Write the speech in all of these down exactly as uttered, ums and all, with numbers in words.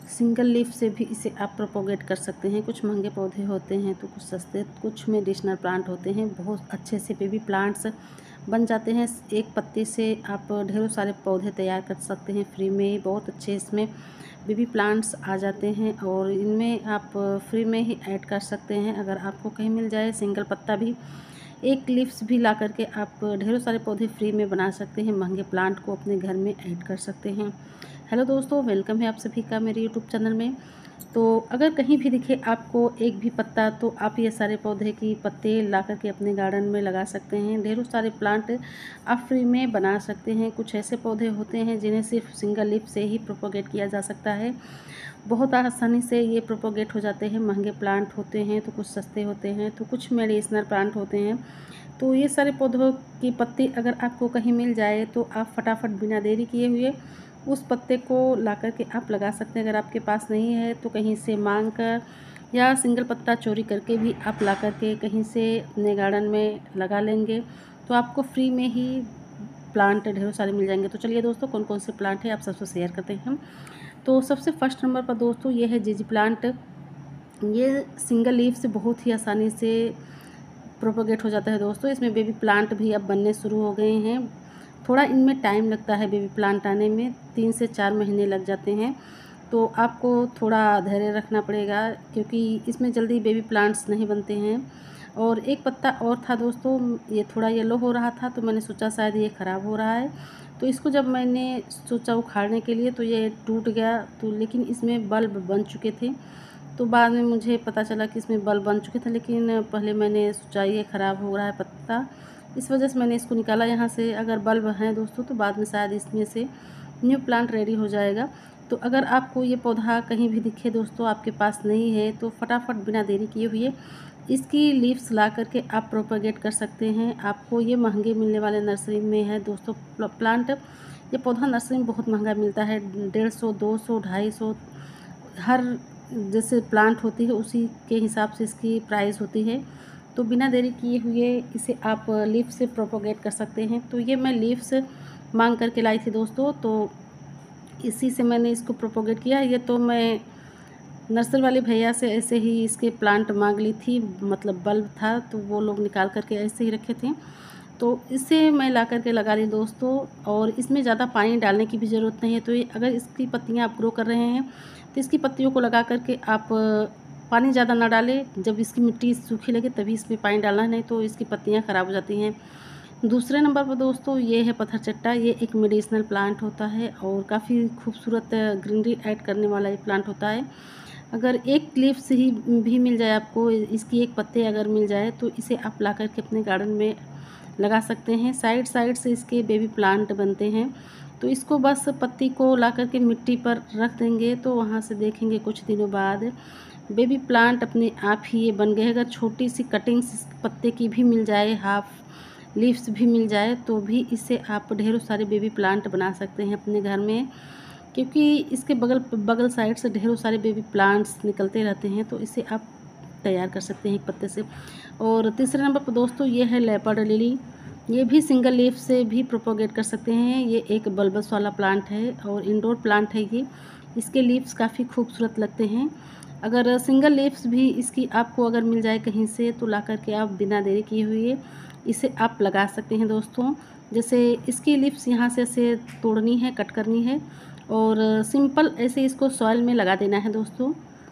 Single leaf से भी इसे आप प्रोपोगेट कर सकते हैं। कुछ महंगे पौधे होते हैं तो कुछ सस्ते, कुछ मेडिसिनल प्लांट होते हैं। बहुत अच्छे से बेबी प्लांट्स बन जाते हैं। एक पत्ते से आप ढेरों सारे पौधे तैयार कर सकते हैं फ्री में ही। बहुत अच्छे इसमें बेबी प्लांट्स आ जाते हैं और इनमें आप फ्री में ही ऐड कर सकते हैं। अगर आपको कहीं मिल जाए सिंगल पत्ता भी, एक लीव्स भी ला करके आप ढेरों सारे पौधे फ्री में बना सकते हैं। महंगे प्लांट को अपने घर में ऐड कर सकते हैं। हेलो दोस्तों, वेलकम है आप सभी का मेरे यूट्यूब चैनल में। तो अगर कहीं भी दिखे आपको एक भी पत्ता, तो आप ये सारे पौधे की पत्ते ला करके अपने गार्डन में लगा सकते हैं। ढेरों सारे प्लांट आप फ्री में बना सकते हैं। कुछ ऐसे पौधे होते हैं जिन्हें सिर्फ सिंगल लीफ से ही प्रोपोगेट किया जा सकता है। बहुत आसानी से ये प्रोपोगेट हो जाते हैं। महंगे प्लांट होते हैं तो कुछ सस्ते होते हैं, तो कुछ मेडिसिनल प्लांट होते हैं। तो ये सारे पौधों की पत्ती अगर आपको कहीं मिल जाए तो आप फटाफट बिना देरी किए हुए उस पत्ते को ला कर के आप लगा सकते हैं। अगर आपके पास नहीं है तो कहीं से मांग कर या सिंगल पत्ता चोरी करके भी आप ला कर के कहीं से अपने गार्डन में लगा लेंगे तो आपको फ्री में ही प्लांट ढेरों सारे मिल जाएंगे। तो चलिए दोस्तों, कौन कौन से प्लांट है आप सबसे शेयर करते हैं हम। तो सबसे फर्स्ट नंबर पर दोस्तों ये है जीजी प्लांट। ये सिंगल लीफ से बहुत ही आसानी से प्रोपोगेट हो जाता है दोस्तों। इसमें बेबी प्लांट भी अब बनने शुरू हो गए हैं। थोड़ा इनमें टाइम लगता है बेबी प्लांट आने में, तीन से चार महीने लग जाते हैं। तो आपको थोड़ा धैर्य रखना पड़ेगा क्योंकि इसमें जल्दी बेबी प्लांट्स नहीं बनते हैं। और एक पत्ता और था दोस्तों, ये थोड़ा येलो हो रहा था तो मैंने सोचा शायद ये ख़राब हो रहा है, तो इसको जब मैंने सोचा उखाड़ने के लिए तो ये टूट गया। तो लेकिन इसमें बल्ब बन चुके थे, तो बाद में मुझे पता चला कि इसमें बल्ब बन चुके थे। लेकिन पहले मैंने सोचा ये ख़राब हो रहा है पत्ता, इस वजह से मैंने इसको निकाला यहाँ से। अगर बल्ब हैं दोस्तों तो बाद में शायद इसमें से न्यू प्लांट रेडी हो जाएगा। तो अगर आपको ये पौधा कहीं भी दिखे दोस्तों, आपके पास नहीं है, तो फटाफट बिना देरी किए हुए इसकी लीव्स ला करके आप प्रोपेगेट कर सकते हैं। आपको ये महंगे मिलने वाले नर्सरी में है दोस्तों प्लांट। ये पौधा नर्सरी में बहुत महंगा मिलता है, डेढ़ सौ दो सौ ढाई सौ हर जैसे प्लांट होती है उसी के हिसाब से इसकी प्राइस होती है। तो बिना देरी किए हुए इसे आप लीफ से प्रोपोगेट कर सकते हैं। तो ये मैं लीफ से मांग करके लाई थी दोस्तों, तो इसी से मैंने इसको प्रोपोगेट किया। ये तो मैं नर्सरी वाले भैया से ऐसे ही इसके प्लांट मांग ली थी, मतलब बल्ब था तो वो लोग निकाल करके ऐसे ही रखे थे, तो इसे मैं ला करके लगा ली दोस्तों। और इसमें ज़्यादा पानी डालने की भी ज़रूरत नहीं है। तो ये अगर इसकी पत्तियाँ आप ग्रो कर रहे हैं तो इसकी पत्तियों को लगा करके आप पानी ज़्यादा ना डालें। जब इसकी मिट्टी सूखी लगे तभी इसमें पानी डालना है, नहीं तो इसकी पत्तियाँ ख़राब हो जाती हैं। दूसरे नंबर पर दोस्तों ये है पत्थर चट्टा। ये एक मेडिसिनल प्लांट होता है और काफ़ी खूबसूरत ग्रीनरी ऐड करने वाला ये प्लांट होता है। अगर एक लीफ से ही भी मिल जाए आपको, इसकी एक पत्ते अगर मिल जाए तो इसे आप ला करके अपने गार्डन में लगा सकते हैं। साइड साइड से इसके बेबी प्लांट बनते हैं, तो इसको बस पत्ती को ला करके मिट्टी पर रख देंगे तो वहाँ से देखेंगे कुछ दिनों बाद बेबी प्लांट अपने आप ही ये बन गए। अगर छोटी सी कटिंग्स पत्ते की भी मिल जाए, हाफ लीव्स भी मिल जाए, तो भी इससे आप ढेरों सारे बेबी प्लांट बना सकते हैं अपने घर में, क्योंकि इसके बगल बगल साइड से ढेरों सारे बेबी प्लांट्स निकलते रहते हैं। तो इसे आप तैयार कर सकते हैं एक पत्ते से। और तीसरे नंबर पर दोस्तों ये है लेपर्ड लिली। ये भी सिंगल लीफ से भी प्रोपोगेट कर सकते हैं। ये एक बल्बस वाला प्लांट है और इंडोर प्लांट है ये। इसके लीव्स काफ़ी खूबसूरत लगते हैं। अगर सिंगल लीव्स भी इसकी आपको अगर मिल जाए कहीं से तो ला करके आप बिना देरी किए हुए इसे आप लगा सकते हैं दोस्तों। जैसे इसकी लीव्स यहाँ से ऐसे तोड़नी है, कट करनी है और सिंपल ऐसे इसको सॉइल में लगा देना है दोस्तों।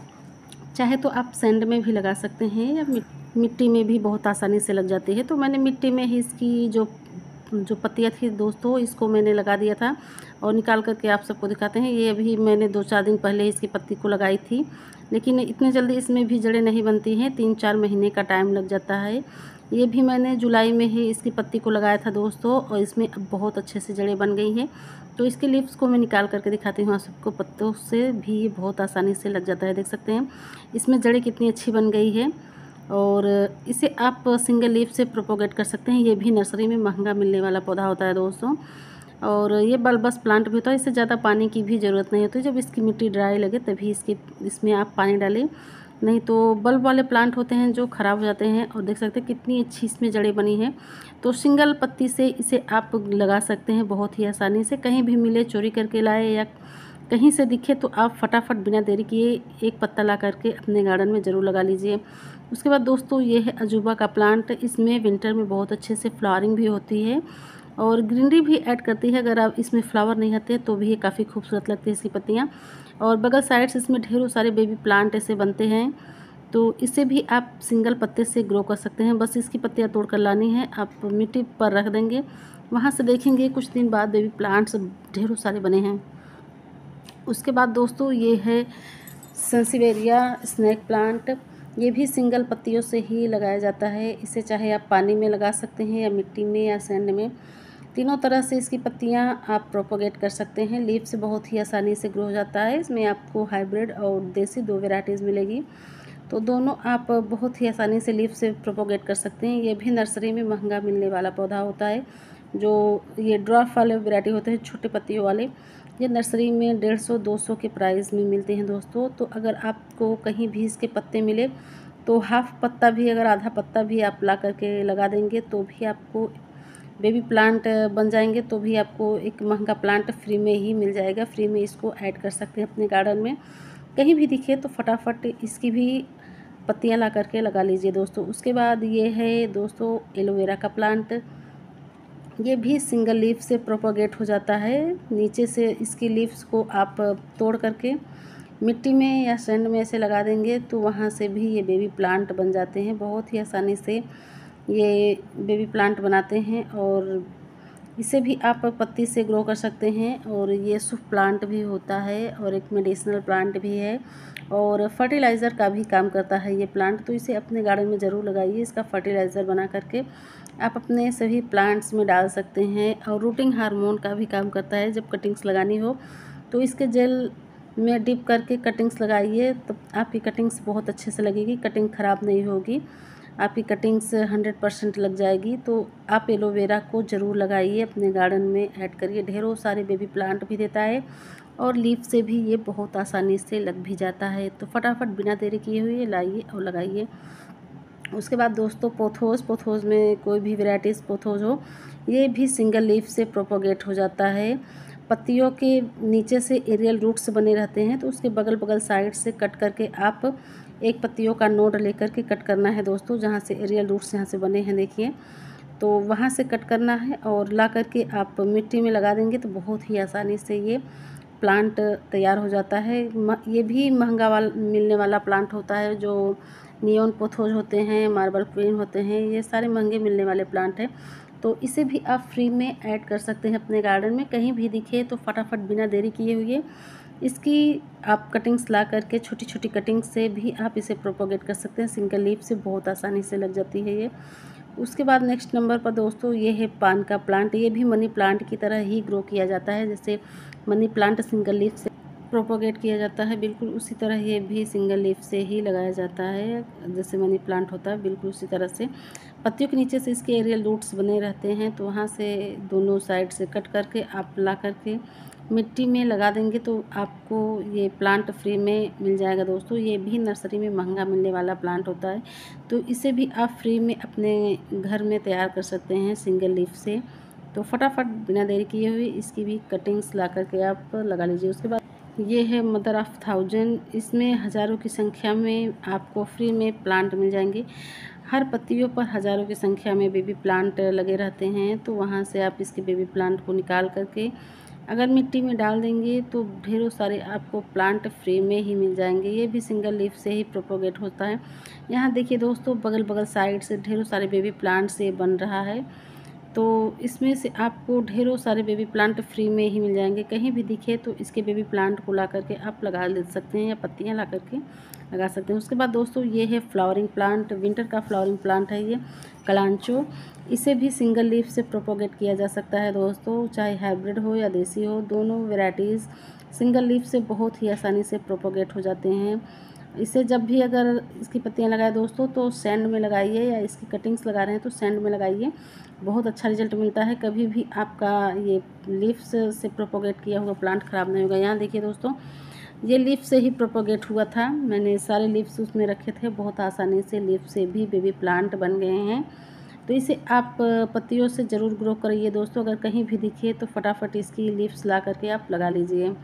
चाहे तो आप सैंड में भी लगा सकते हैं या मिट्टी में भी बहुत आसानी से लग जाती है। तो मैंने मिट्टी में ही इसकी जो जो पत्तियाँ थी दोस्तों, इसको मैंने लगा दिया था और निकाल करके आप सबको दिखाते हैं। ये अभी मैंने दो चार दिन पहले इसकी पत्ती को लगाई थी, लेकिन इतने जल्दी इसमें भी जड़ें नहीं बनती हैं, तीन चार महीने का टाइम लग जाता है। ये भी मैंने जुलाई में ही इसकी पत्ती को लगाया था दोस्तों और इसमें अब बहुत अच्छे से जड़ें बन गई हैं। तो इसके लीव्स को मैं निकाल करके दिखाती हूँ आप सबको। पत्तों से भी बहुत आसानी से लग जाता है, देख सकते हैं इसमें जड़ें कितनी अच्छी बन गई है। और इसे आप सिंगल लीफ से प्रोपोगेट कर सकते हैं। ये भी नर्सरी में महंगा मिलने वाला पौधा होता है दोस्तों। और ये बल्बस प्लांट भी होता है, इससे ज़्यादा पानी की भी ज़रूरत नहीं होती। जब इसकी मिट्टी ड्राई लगे तभी इसकी इसमें आप पानी डालें, नहीं तो बल्ब वाले प्लांट होते हैं जो ख़राब हो जाते हैं। और देख सकते हैं कितनी अच्छी इसमें जड़ें बनी हैं। तो सिंगल पत्ती से इसे आप लगा सकते हैं बहुत ही आसानी से। कहीं भी मिले, चोरी करके लाए या कहीं से दिखे तो आप फटाफट बिना देरी किए एक पत्ता ला करके अपने गार्डन में ज़रूर लगा लीजिए। उसके बाद दोस्तों ये है अजूबा का प्लांट। इसमें विंटर में बहुत अच्छे से फ्लावरिंग भी होती है और ग्रीनरी भी ऐड करती है। अगर आप इसमें फ्लावर नहीं आते तो भी ये काफ़ी खूबसूरत लगती है इसकी पत्तियाँ। और बगल साइड से इसमें ढेरों सारे बेबी प्लांट ऐसे बनते हैं, तो इसे भी आप सिंगल पत्ते से ग्रो कर सकते हैं। बस इसकी पत्तियाँ तोड़ कर लानी है, आप मिट्टी पर रख देंगे, वहाँ से देखेंगे कुछ दिन बाद बेबी प्लांट्स ढेरों सारे बने हैं। उसके बाद दोस्तों ये है सेंसिवेरिया स्नेक प्लांट। ये भी सिंगल पत्तियों से ही लगाया जाता है। इसे चाहे आप पानी में लगा सकते हैं या मिट्टी में या सैंड में, तीनों तरह से इसकी पत्तियां आप प्रोपोगेट कर सकते हैं। लीफ से बहुत ही आसानी से ग्रो हो जाता है। इसमें आपको हाइब्रिड और देसी दो वेराइटीज़ मिलेगी, तो दोनों आप बहुत ही आसानी से लीफ से प्रोपोगेट कर सकते हैं। ये भी नर्सरी में महंगा मिलने वाला पौधा होता है। जो ये ड्वार्फ वाले वेराइटी होते हैं छोटे पत्तियों वाले, ये नर्सरी में डेढ़ सौ दो सौ के प्राइस में मिलते हैं दोस्तों। तो अगर आपको कहीं भी इसके पत्ते मिले तो हाफ पत्ता भी, अगर आधा पत्ता भी आप ला करके लगा देंगे तो भी आपको बेबी प्लांट बन जाएंगे। तो भी आपको एक महंगा प्लांट फ्री में ही मिल जाएगा। फ्री में इसको ऐड कर सकते हैं अपने गार्डन में। कहीं भी दिखे तो फटाफट इसकी भी पत्तियां ला करके लगा लीजिए दोस्तों। उसके बाद ये है दोस्तों एलोवेरा का प्लांट। ये भी सिंगल लीफ से प्रोपोगेट हो जाता है। नीचे से इसकी लीव्स को आप तोड़ करके मिट्टी में या सैंड में ऐसे लगा देंगे तो वहाँ से भी ये बेबी प्लांट बन जाते हैं। बहुत ही आसानी से ये बेबी प्लांट बनाते हैं और इसे भी आप पत्ती से ग्रो कर सकते हैं। और ये शुभ प्लांट भी होता है और एक मेडिसिनल प्लांट भी है और फर्टिलाइज़र का भी काम करता है ये प्लांट। तो इसे अपने गार्डन में ज़रूर लगाइए। इसका फर्टिलाइज़र बना करके आप अपने सभी प्लांट्स में डाल सकते हैं। और रूटिंग हार्मोन का भी काम करता है। जब कटिंग्स लगानी हो तो इसके जेल में डिप करके कटिंग्स लगाइए, तो आपकी कटिंग्स बहुत अच्छे से लगेगी, कटिंग ख़राब नहीं होगी, आपकी कटिंग्स हंड्रेड परसेंट लग जाएगी। तो आप एलोवेरा को ज़रूर लगाइए, अपने गार्डन में ऐड करिए। ढेरों सारे बेबी प्लांट भी देता है और लीफ से भी ये बहुत आसानी से लग भी जाता है। तो फटाफट बिना देरी किए हुए लाइए और लगाइए। उसके बाद दोस्तों पोथोस। पोथोस में कोई भी वेराइटीज़ पोथोस हो, ये भी सिंगल लीफ से प्रोपोगेट हो जाता है। पत्तियों के नीचे से एरियल रूट्स बने रहते हैं, तो उसके बगल बगल साइड से कट करके आप एक पत्तियों का नोड लेकर के कट करना है दोस्तों। जहाँ से एरियल रूट्स यहाँ से बने हैं देखिए, तो वहाँ से कट करना है और ला करके आप मिट्टी में लगा देंगे तो बहुत ही आसानी से ये प्लांट तैयार हो जाता है। ये भी महंगा वाला मिलने वाला प्लांट होता है। जो नियॉन पोथोस होते हैं, मार्बल क्वीन होते हैं, ये सारे महंगे मिलने वाले प्लांट हैं। तो इसे भी आप फ्री में ऐड कर सकते हैं अपने गार्डन में। कहीं भी दिखे तो फटाफट बिना देरी किए हुए इसकी आप कटिंग्स ला करके, छोटी छोटी कटिंग से भी आप इसे प्रोपोगेट कर सकते हैं। सिंगल लीफ से बहुत आसानी से लग जाती है ये। उसके बाद नेक्स्ट नंबर पर दोस्तों ये है पान का प्लांट। ये भी मनी प्लांट की तरह ही ग्रो किया जाता है। जैसे मनी प्लांट सिंगल लीफ से प्रोपोगेट किया जाता है, बिल्कुल उसी तरह ये भी सिंगल लीफ से ही लगाया जाता है। जैसे मनी प्लांट होता है बिल्कुल उसी तरह से। पत्तियों के नीचे से इसके एरियल रूट्स बने रहते हैं, तो वहाँ से दोनों साइड से कट करके आप ला करके मिट्टी में लगा देंगे तो आपको ये प्लांट फ्री में मिल जाएगा दोस्तों। ये भी नर्सरी में महंगा मिलने वाला प्लांट होता है, तो इसे भी आप फ्री में अपने घर में तैयार कर सकते हैं सिंगल लीफ से। तो फटाफट बिना देरी किए हुए इसकी भी कटिंग्स ला करके आप लगा लीजिए। उसके बाद ये है मदर ऑफ थाउजेंड। इसमें हज़ारों की संख्या में आपको फ्री में प्लांट मिल जाएंगे। हर पत्तियों पर हज़ारों की संख्या में बेबी प्लांट लगे रहते हैं, तो वहाँ से आप इसके बेबी प्लांट को निकाल करके अगर मिट्टी में डाल देंगे तो ढेरों सारे आपको प्लांट फ्री में ही मिल जाएंगे। ये भी सिंगल लीफ से ही प्रोपोगेट होता है। यहाँ देखिए दोस्तों बगल बगल साइड से ढेरों सारे बेबी प्लांट से बन रहा है, तो इसमें से आपको ढेरों सारे बेबी प्लांट फ्री में ही मिल जाएंगे। कहीं भी दिखे तो इसके बेबी प्लांट को ला करके आप लगा ले सकते हैं या पत्तियां ला करके लगा सकते हैं। उसके बाद दोस्तों ये है फ्लावरिंग प्लांट। विंटर का फ्लावरिंग प्लांट है ये कलांचो। इसे भी सिंगल लीफ से प्रोपोगेट किया जा सकता है दोस्तों, चाहे हाइब्रिड हो या देसी हो, दोनों वेराइटीज़ सिंगल लीफ से बहुत ही आसानी से प्रोपोगेट हो जाते हैं। इसे जब भी अगर इसकी पत्तियां लगाए दोस्तों तो सैंड में लगाइए, या इसकी कटिंग्स लगा रहे हैं तो सैंड में लगाइए, बहुत अच्छा रिजल्ट मिलता है। कभी भी आपका ये लीव्स से प्रोपोगेट किया हुआ प्लांट ख़राब नहीं होगा। यहाँ देखिए दोस्तों ये लीफ से ही प्रोपोगेट हुआ था, मैंने सारे लीव्स उसमें रखे थे, बहुत आसानी से लीफ से भी बेबी प्लांट बन गए हैं। तो इसे आप पत्तियों से ज़रूर ग्रो करिए दोस्तों। अगर कहीं भी दिखे तो फटाफट इसकी लीव्स ला करके आप लगा लीजिए।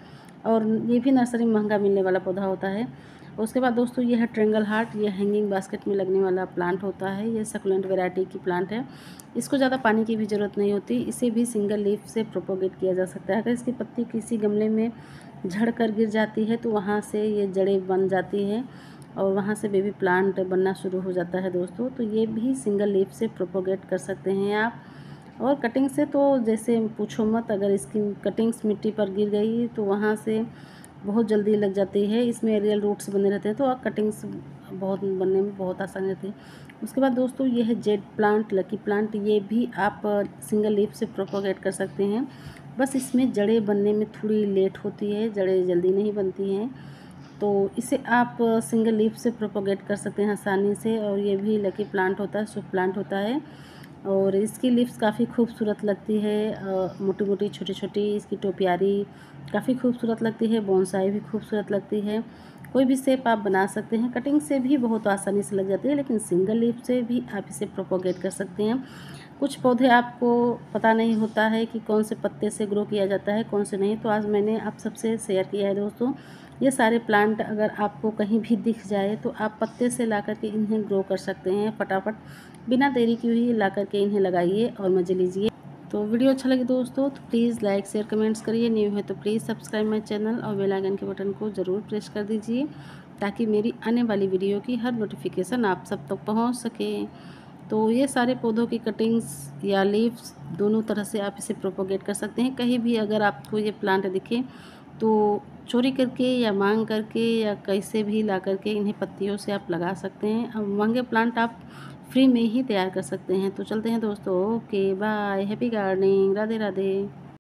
और ये भी नर्सरी में महंगा मिलने वाला पौधा होता है। उसके बाद दोस्तों ये है ट्रेंगल हार्ट, ये हैंगिंग बास्केट में लगने वाला प्लांट होता है। ये सकुलेंट वैरायटी की प्लांट है। इसको ज़्यादा पानी की भी ज़रूरत नहीं होती। इसे भी सिंगल लीफ से प्रोपोगेट किया जा सकता है। अगर इसकी पत्ती किसी गमले में झड़ कर गिर जाती है तो वहाँ से ये जड़ें बन जाती हैं और वहाँ से बेबी प्लांट बनना शुरू हो जाता है दोस्तों। तो ये भी सिंगल लीफ से प्रोपोगेट कर सकते हैं आप। और कटिंग से तो जैसे पूछो मत, अगर इसकी कटिंग्स मिट्टी पर गिर गई तो वहाँ से बहुत जल्दी लग जाती है। इसमें एरियल रूट्स बने रहते हैं तो कटिंग्स बहुत बनने में बहुत आसानी रहती है। उसके बाद दोस्तों ये है जेड प्लांट, लकी प्लांट। ये भी आप सिंगल लीफ से प्रोपोगेट कर सकते हैं। बस इसमें जड़ें बनने में थोड़ी लेट होती है, जड़ें जल्दी नहीं बनती हैं। तो इसे आप सिंगल लीफ से प्रोपोगेट कर सकते हैं आसानी से। और ये भी लकी प्लांट होता है, शुभ प्लांट होता है। और इसकी लीव्स काफ़ी खूबसूरत लगती है, मोटी मोटी छोटी छोटी इसकी टोपियारी काफ़ी खूबसूरत लगती है। बोनसाई भी खूबसूरत लगती है। कोई भी शेप आप बना सकते हैं। कटिंग से भी बहुत आसानी से लग जाती है, लेकिन सिंगल लीफ से भी आप इसे प्रोपोगेट कर सकते हैं। कुछ पौधे आपको पता नहीं होता है कि कौन से पत्ते से ग्रो किया जाता है, कौन से नहीं, तो आज मैंने आप सबसे शेयर किया है दोस्तों। ये सारे प्लांट अगर आपको कहीं भी दिख जाए तो आप पत्ते से ला करके इन्हें ग्रो कर सकते हैं फटाफट, बिना देरी की हुई ला करके इन्हें लगाइए और मज़े लीजिए। तो वीडियो अच्छा लगे दोस्तों तो प्लीज़ लाइक शेयर कमेंट्स करिए। न्यू है तो प्लीज़ सब्सक्राइब माई चैनल और बेल आइकन के बटन को ज़रूर प्रेस कर दीजिए, ताकि मेरी आने वाली वीडियो की हर नोटिफिकेशन आप सब तक पहुँच सके। तो ये सारे पौधों की कटिंग्स या लीव्स दोनों तरह से आप इसे प्रोपोगेट कर सकते हैं। कहीं भी अगर आपको ये प्लांट दिखे तो चोरी करके या मांग करके या कैसे भी ला करके इन्हें पत्तियों से आप लगा सकते हैं। अब महंगे प्लांट आप फ्री में ही तैयार कर सकते हैं। तो चलते हैं दोस्तों, okay bye, happy gardening, Radhe Radhe.